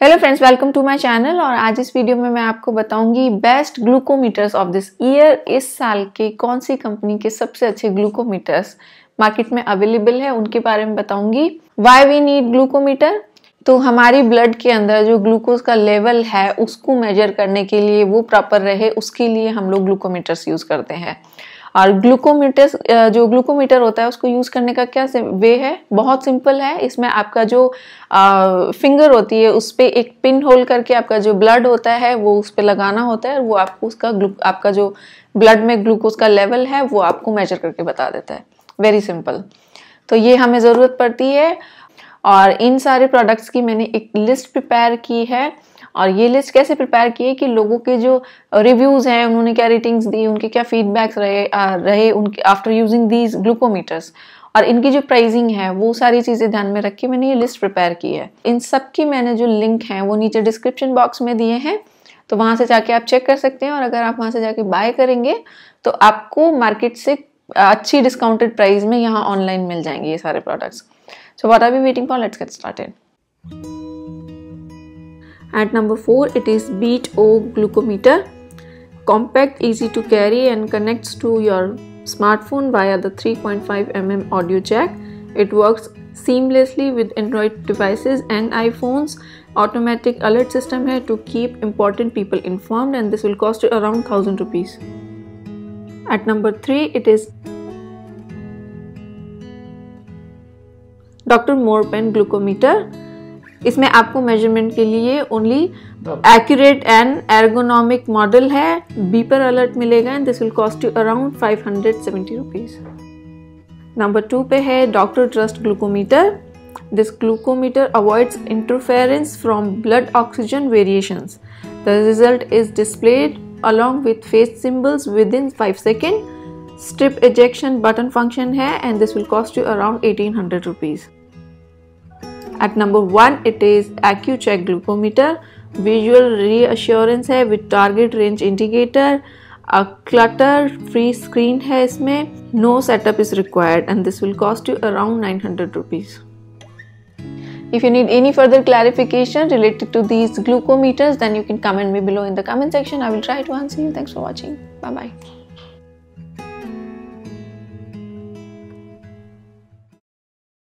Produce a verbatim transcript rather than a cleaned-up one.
Hello friends, welcome to my channel. और आज इस वीडियो में मैं आपको बताऊंगी best glucometers of this year. इस साल के कौन सी कंपनी के सबसे अच्छे ग्लूकोमीटर्स मार्केट में अवेलेबल है उनके बारे में बताऊंगी। व्हाई वी नीड ग्लूकोमीटर, तो हमारी ब्लड के अंदर जो ग्लूकोज का लेवल है उसको मेजर करने के लिए, वो प्रॉपर रहे, उसके लिए हम लोग ग्लूकोमीटर्स यूज करते हैं। और ग्लूकोमीटर्स जो ग्लूकोमीटर होता है उसको यूज करने का क्या वे है, बहुत सिंपल है। इसमें आपका जो आ, फिंगर होती है उस पर एक पिन होल करके आपका जो ब्लड होता है वो उस पर लगाना होता है, और वो आपको उसका आपका जो ब्लड में ग्लूकोज का लेवल है वो आपको मेजर करके बता देता है। Very simple. तो ये हमें ज़रूरत पड़ती है। और इन सारे प्रोडक्ट्स की मैंने एक लिस्ट प्रिपेयर की है। और ये लिस्ट कैसे प्रिपेयर की है कि लोगों के जो रिव्यूज़ हैं, उन्होंने क्या रेटिंग्स दी, उनके क्या फीडबैक्स रहे आ, रहे उनके आफ्टर यूजिंग दीज ग्लूकोमीटर्स, और इनकी जो प्राइसिंग है वो सारी चीज़ें ध्यान में रख के मैंने ये लिस्ट प्रिपेयर की है। इन सब की मैंने जो लिंक हैं वो नीचे डिस्क्रिप्शन बॉक्स में दिए हैं, तो वहाँ से जाके आप चेक कर सकते हैं। और अगर आप वहाँ से जाके बाय करेंगे तो आपको मार्केट से अच्छी डिस्काउंटेड प्राइस में यहाँ ऑनलाइन मिल जाएंगे ये सारे products. So what are we waiting for? Let's get started. At number four, it is Beat O glucometer. Compact, easy to carry and connects to your smartphone via the three point five millimeter audio jack. It works seamlessly with Android devices and iPhones. Automatic alert system है to keep important people informed, and this will cost you around one thousand rupees. At number three, it is doctor Morepen glucometer. इसमें आपको measurement के लिए only accurate and ergonomic model है। Beeper alert मिलेगा and this will cost you around five hundred seventy rupees. Number two पे है doctor trust glucometer. This glucometer avoids interference from blood oxygen variations. The result is displayed along with face symbols within five seconds. Strip ejection button function है and this will cost you around eighteen hundred rupees. At number one, it is AccuCheck glucometer. Visual reassurance है with target range indicator. A clutter free screen है इसमें. No setup is required and this will cost you around nine hundred rupees. If you need any further clarification related to these glucometers, then you can comment me below in the comment section. I will try to answer you. Thanks for watching. Bye bye.